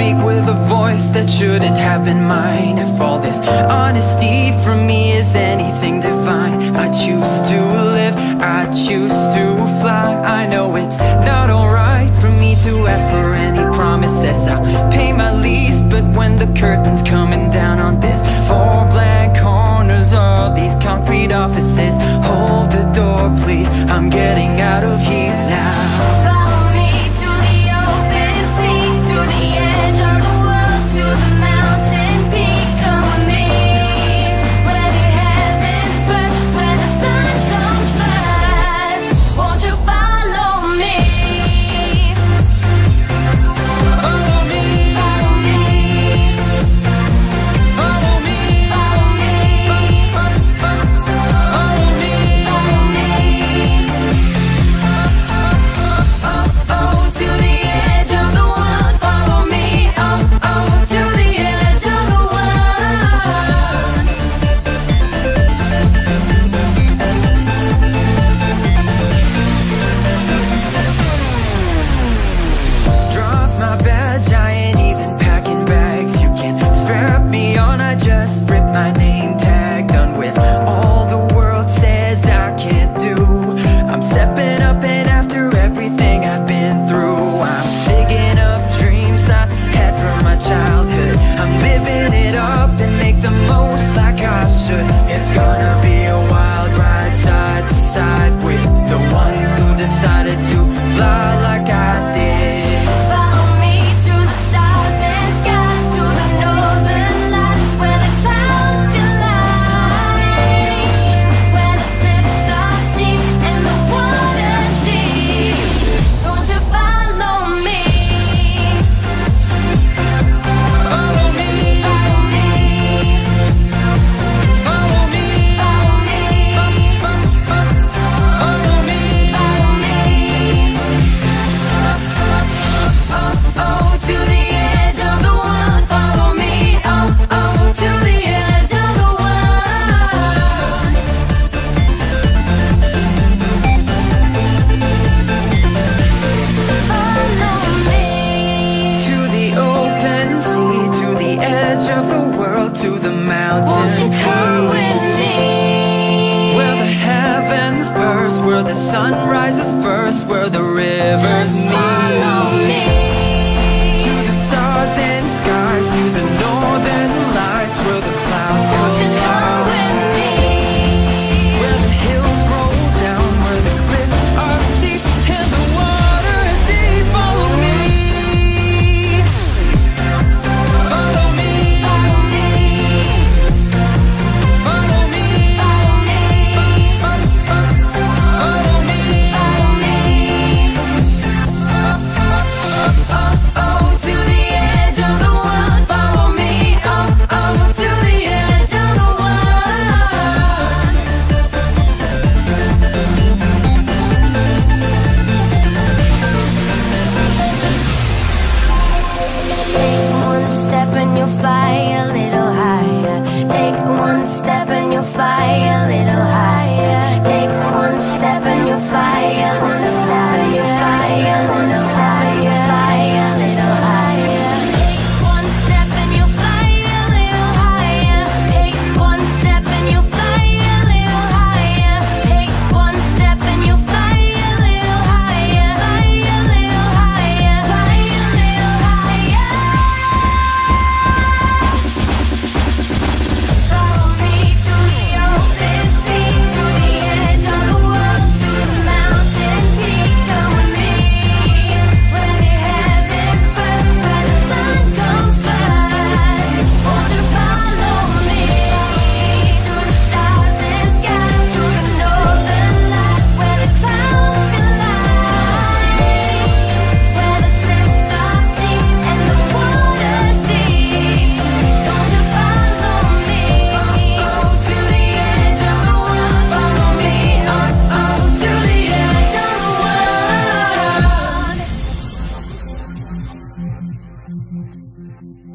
speak with a voice that shouldn't have been mine. If all this honesty from me is anything divine, I choose to live, I choose to fly. I know it's not alright for me to ask for any promises. I'll pay my lease, but when the curtain's coming down on this, 4 blank corners, all these concrete offices, hold the door please, I'm getting out of here now. My name tag, done with all the world says I can't do. I'm stepping up and after everything I've been through, I'm digging up dreams I had from my childhood. I'm living it up and make the most like I should. It's gonna be a wild ride side to side with the ones who decided to fly like I did. To the mountain, won't you come with me? Where the heavens burst, where the sun rises first, where the rivers meet. Follow me to the stars and skies, to the northern lights, where the clouds collide. With me, where the hills roll down, where the cliffs are steep and the water is deep. Follow me. Follow me. Fly a little higher. Take one step and you'll fly a little higher. Take one step and you'll fly a little step and you'll fly a little step and you'll fly a little higher. Take one step and you'll fly a little higher. Take one step and you'll fly a little higher. Take one step and you'll fly a little higher. Fly a little higher. Fly a little higher. Follow me to the open sea, to the edge of the world, to the mountain peak. Come with me, where the heavens burst, where the sun comes first. Won't you follow me to the stars and skies, to the northern lights, where the clouds collide, where the cliffs are steep and the water's deep. Don't you follow me to the edge of the world? Follow me to the edge of the world.